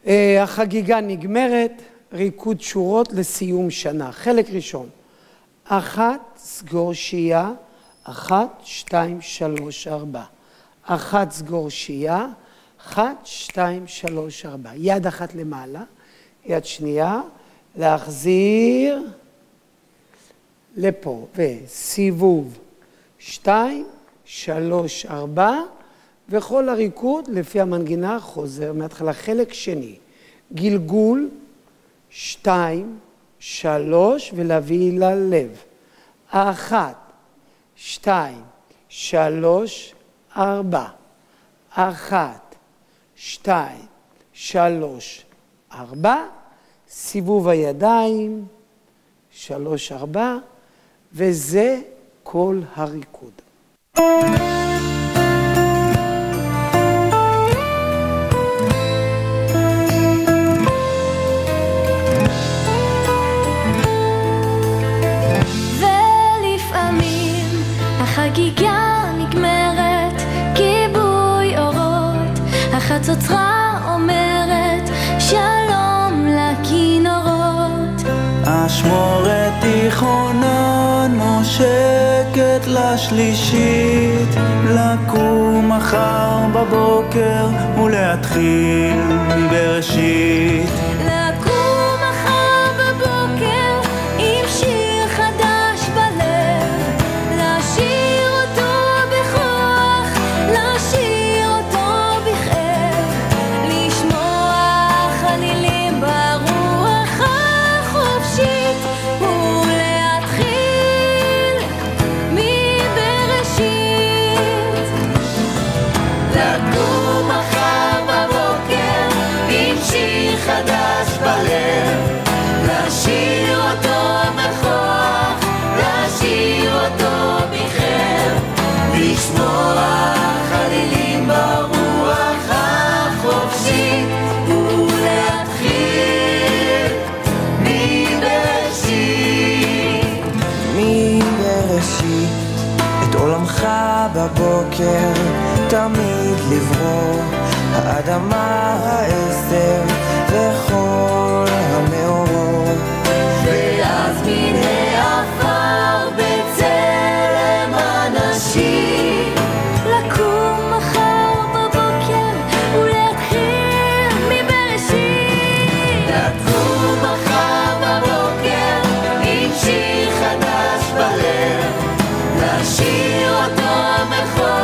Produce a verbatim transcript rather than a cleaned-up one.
החגיגה נגמרת, ריקוד שורות לסיום שנה. חלק ראשון, אחת, סגור שייה, אחת, שתיים, שלוש, ארבע. אחת, סגור שייה, אחת, שתיים, שלוש, ארבע. יד אחת למעלה, יד שנייה, להחזיר לפה, וסיבוב, שתיים, שלוש, ארבע, וכל הריקוד לפי המנגינה חוזר מההתחלה. חלק שני, גלגול, שתיים, שלוש, ולהביא ללב. אחת, שתיים, שלוש, ארבע. אחת, שתיים, שלוש, ארבע. סיבוב הידיים, שלוש, ארבע, וזה כל הריקוד. החגיגה נגמרת, כיבוי אורות, החצוצרה אומרת שלום לכינורות. אשמורת תיכונה נושקת לשלישית, לקום מחר בבוקר ולהתחיל מבראשית. לקום מחר בבוקר עם שיר חדש בלב, לשיר אותו בכוח, לשיר אותו בכאב, לשמוע חלילים ברוח החופשית ולהתחיל מבראשית. לקום מחר בבוקר עם שיר חדש בלב, לשיר אותו בכוח, לשיר אותו בכאב, לשמוע חלילים ברוח החופשית ולהתחיל מבראשית. מבראשית את עולמך בבוקר תמיד לברוא, האדמה, העשר וכל המאורות. ואז מן העפר בצלם אנשים, לקום מחר בבוקר ולהתחיל מבראשית. לקום מחר בבוקר עם שיר חדש בלב, לשיר אותו בכוח,